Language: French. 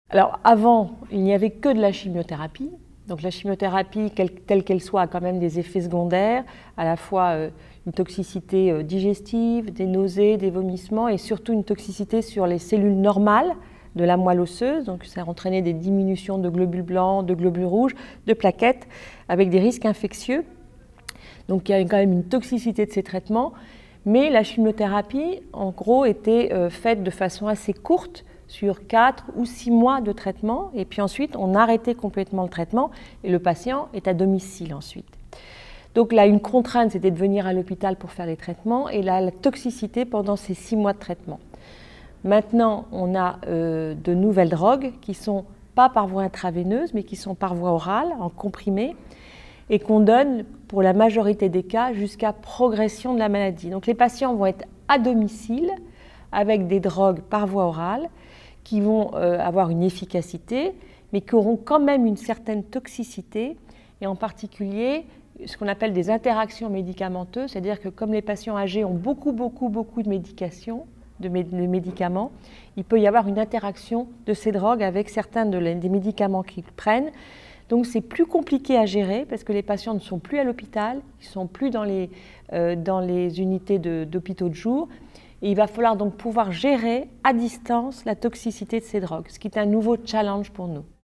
Alors avant, il n'y avait que de la chimiothérapie. Donc la chimiothérapie, telle qu'elle soit, a quand même des effets secondaires, à la fois une toxicité digestive, des nausées, des vomissements et surtout une toxicité sur les cellules normales de la moelle osseuse. Donc ça a entraîné des diminutions de globules blancs, de globules rouges, de plaquettes, avec des risques infectieux. Donc il y a quand même une toxicité de ces traitements. Mais la chimiothérapie, en gros, était faite de façon assez courte, sur 4 ou 6 mois de traitement, et puis ensuite on arrêtait complètement le traitement et le patient est à domicile ensuite. Donc là, une contrainte, c'était de venir à l'hôpital pour faire les traitements et là, la toxicité pendant ces 6 mois de traitement. Maintenant, on a de nouvelles drogues qui ne sont pas par voie intraveineuse, mais qui sont par voie orale, en comprimé, et qu'on donne pour la majorité des cas jusqu'à progression de la maladie. Donc les patients vont être à domicile avec des drogues par voie orale, qui vont avoir une efficacité, mais qui auront quand même une certaine toxicité, et en particulier ce qu'on appelle des interactions médicamenteuses, c'est-à-dire que comme les patients âgés ont beaucoup de médications, de médicaments, il peut y avoir une interaction de ces drogues avec certains des médicaments qu'ils prennent. Donc c'est plus compliqué à gérer parce que les patients ne sont plus à l'hôpital, ils ne sont plus dans les unités d'hôpitaux de jour. Et il va falloir donc pouvoir gérer à distance la toxicité de ces drogues, ce qui est un nouveau challenge pour nous.